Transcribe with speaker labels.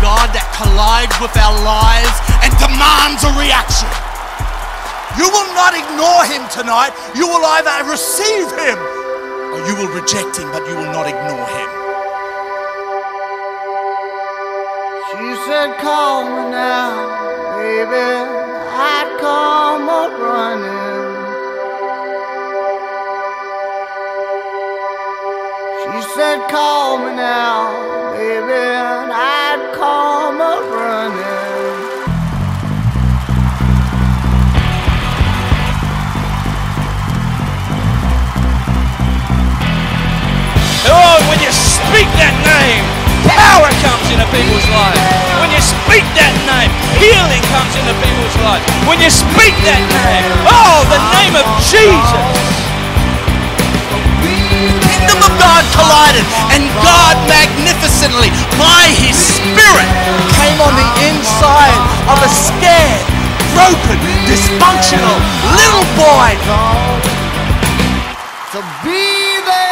Speaker 1: God that collides with our lives and demands a reaction. You will not ignore him tonight. You will either receive him or you will reject him, but you will not ignore him.
Speaker 2: She said, call me now, baby, I'd come up running. She said, call me now, baby, and I'd come up running.
Speaker 3: Oh, when you speak that name, power comes into people's lives. When you speak that name, healing comes into people's lives. When you speak that name, oh, the name of Jesus.
Speaker 1: The kingdom of God collided, and God magnificently, by his Spirit, came on the inside of a scared, broken, dysfunctional little boy.
Speaker 2: To be there.